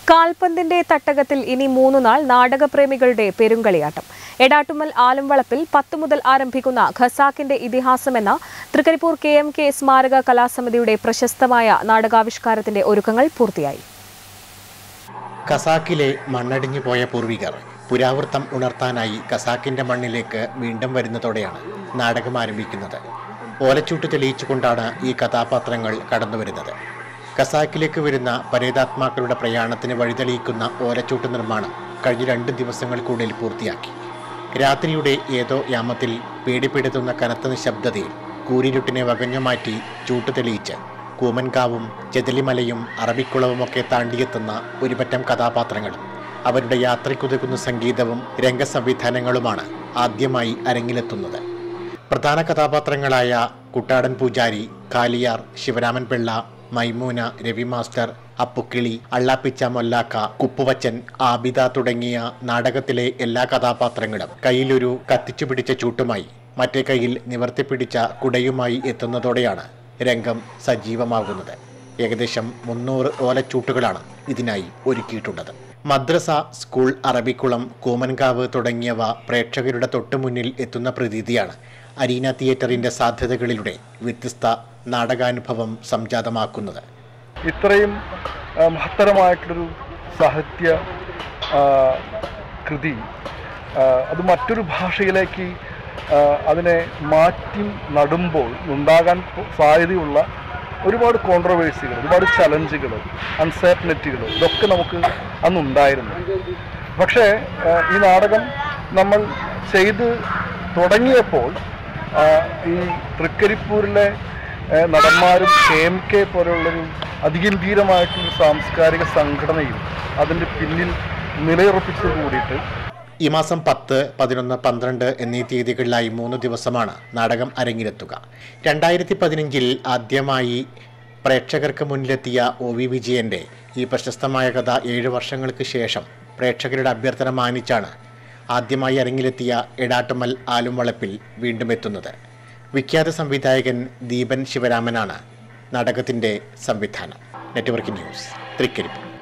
കാൽപന്തിന്റെ തട്ടകത്തിൽ ഇനി 3 നാൾ നാടകപ്രേമികളുടെ പെരുങ്കളിയാട്ടം. എടാട്ടുമ്മൽ ആലുംവളപ്പിൽ 10 മുതൽ ആരംഭിക്കുന്ന ഖസാക്കിന്റെ ഇതിഹാസമെന്ന തൃക്കരിപ്പൂർ KMK സ്മാരക കലാസമിതിയുടെ പ്രശസ്തമായ നാടകാവിഷ്കാരത്തിന്റെ ഒരുക്കങ്ങൾ പൂർത്തിയായി. ഖസാക്കിലെ മണ്ണടിഞ്ഞു പോയ പൂർവികർ പുരാവൃത്തം ഉണർത്താനായി ഖസാക്കിന്റെ മണ്ണിലേക്ക് വീണ്ടും വരുന്നതോടെയാണ് നാടകം ആരംഭിക്കുന്നത്. ഓലച്ചൂട്ട് തെളിയിച്ചുകൊണ്ടാണ് ഈ കഥാപാത്രങ്ങൾ കടന്നുവരുന്നത്. ഖസാക്കിലേക്ക് വരുന്ന പരേതാത്മാക്കളുടെ പ്രയാണത്തിന് വഴിതെളിയിക്കുന്ന ഓലച്ചൂട്ട് നിർമ്മാണം കഴിഞ്ഞ 2 ദിവസങ്ങൾക്കുള്ളിൽ പൂർത്തിയാക്കി. രാത്രിയുടെ ഏതോ യാമത്തിൽ പേടിപ്പെടുത്തുന്ന കനത്ത നിശബ്ദതയിൽ കൂരിരുട്ടിനെ വകഞ്ഞുമാറ്റി ചൂട്ട് തെളിയിച്ച് കൂമൻകാവും ചെതലിമലയും അറബിക്കുളവുമൊക്കെ താണ്ടിയെത്തുന്ന ഒരുപറ്റം കഥാപാത്രങ്ങളും അവരുടെ യാത്രയ്ക്കുതകുന്ന സംഗീതവും രംഗസംവിധാനങ്ങളുമാണ് ആദ്യമായി അരങ്ങിലെത്തുന്നത്. പ്രധാന കഥാപാത്രങ്ങളായ കുട്ടാടൻ പൂജാരി, കാലിയാർ, ശിവരാമൻ പിള്ള, മൈമൂന, രവി മാസ്റ്റർ, അപ്പുക്കിളി, അള്ളാപ്പിച്ച മൊല്ലാക്ക, കുപ്പുവച്ചൻ, ആബിദ തുടങ്ങിയ നാടകത്തിലെ എല്ലാ കഥാപാത്രങ്ങളും കയ്യിലൊരു കത്തിച്ചുപിടിച്ച ചൂട്ടുമായി മറ്റേ കയ്യിൽ നിവർത്തിപ്പിടിച്ച കുടയുമായി എത്തുന്നതോടെയാണ് രംഗം സജീവമാകുന്നത്. ഏകദേശം 300 ഓലച്ചൂട്ടുകളാണ് ഇതിനായി ഒരുക്കിയിട്ടുള്ളത്. മദ്രസ, സ്കൂൾ, അറബിക്കുളം, കൂമൻകാവ് തുടങ്ങിയവ പ്രേക്ഷകരുടെ തൊട്ടുമുന്നിൽ എത്തുന്ന പ്രതീതിയാണ് അരീന തിയേറ്ററിന്റെ സാധ്യതകളിലൂടെ വ്യത്യസ്ത നാടകാനുഭവം സംജാതമാക്കുന്നത്. ഇത്രയും മഹത്തരമായിട്ടൊരു സാഹിത്യ കൃതി അത് മറ്റൊരു ഭാഷയിലേക്ക് അതിനെ മാറ്റി നടുമ്പോൾ ഉണ്ടാകാൻ സാധ്യതയുള്ള ഒരുപാട് കോൺട്രവേഴ്സികൾ, ഒരുപാട് ചലഞ്ചുകൾ, അൺസർട്ടനിറ്റികൾ ഇതൊക്കെ നമുക്ക് അന്നുണ്ടായിരുന്നു. പക്ഷേ ഈ നാടകം നമ്മൾ ചെയ്ത് തുടങ്ങിയപ്പോൾ ഈ തൃക്കരിപ്പൂരിലെ നടന്മാരും KMK പോലുള്ളൊരു അതിഗംഭീരമായിട്ടുള്ള സാംസ്കാരിക സംഘടനയും അതിൻ്റെ പിന്നിൽ നിലയുറപ്പിച്ചു കൂടിയിട്ട് ഈ മാസം 10, 11, 12 എന്നീ തീയതികളിലായി 3 ദിവസമാണ് നാടകം അരങ്ങിലെത്തുക. 2015 ആദ്യമായി പ്രേക്ഷകർക്ക് മുന്നിലെത്തിയ OV വിജയൻ്റെ ഈ പ്രശസ്തമായ കഥ 7 വർഷങ്ങൾക്ക് ശേഷം പ്രേക്ഷകരുടെ അഭ്യർത്ഥന മാനിച്ചാണ് ആദ്യമായി അരങ്ങിലെത്തിയ എടാട്ടുമ്മൽ ആലുംവളപ്പിൽ വീണ്ടും എത്തുന്നത്. വിഖ്യാത സംവിധായകൻ ദീപൻ ശിവരാമനാണ് നാടകത്തിൻ്റെ സംവിധാനം. Network news, Trikaripur.